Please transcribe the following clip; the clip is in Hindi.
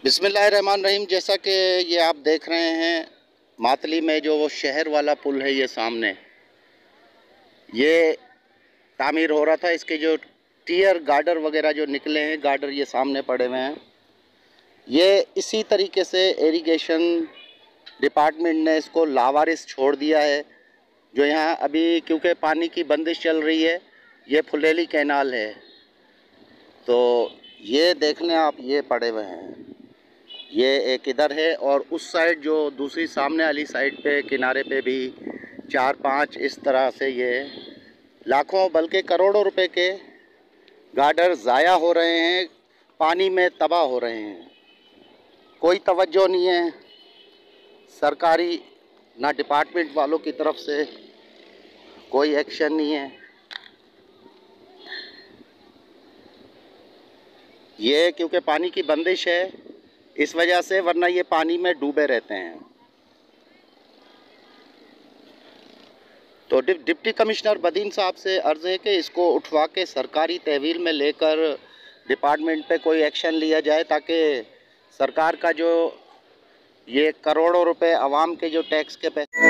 बिस्मिल्लाहिर्रहमानिर्रहीम। जैसा कि ये आप देख रहे हैं, मातली में जो वो शहर वाला पुल है, ये सामने ये तामीर हो रहा था। इसके जो टियर गार्डर वगैरह जो निकले हैं, गार्डर ये सामने पड़े हुए हैं। ये इसी तरीके से इरिगेशन डिपार्टमेंट ने इसको लावारिस छोड़ दिया है। जो यहाँ अभी क्योंकि पानी की बंदिश चल रही है, ये फुलेली कैनाल है, तो ये देख लें आप, ये पड़े हुए हैं। ये एक इधर है और उस साइड जो दूसरी सामने वाली साइड पे किनारे पे भी 4-5 इस तरह से ये लाखों बल्कि करोड़ों रुपए के गार्डर ज़ाया हो रहे हैं, पानी में तबाह हो रहे हैं। कोई तवज्जो नहीं है सरकारी, ना डिपार्टमेंट वालों की तरफ से कोई एक्शन नहीं है। ये क्योंकि पानी की बंदिश है इस वजह से, वरना ये पानी में डूबे रहते हैं। तो डिप्टी कमिश्नर बदीन साहब से अर्ज़ है कि इसको उठवा के सरकारी तहवील में लेकर डिपार्टमेंट पे कोई एक्शन लिया जाए, ताकि सरकार का जो ये करोड़ों रुपए आवाम के जो टैक्स के पैसे